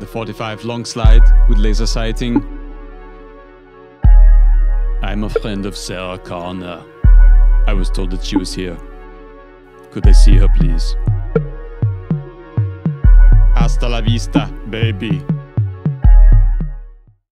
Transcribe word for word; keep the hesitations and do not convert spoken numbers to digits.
The forty-five long slide with laser sighting. I'm a friend of Sarah Connor. I was told that she was here. Could I see her, please? Hasta la vista, baby.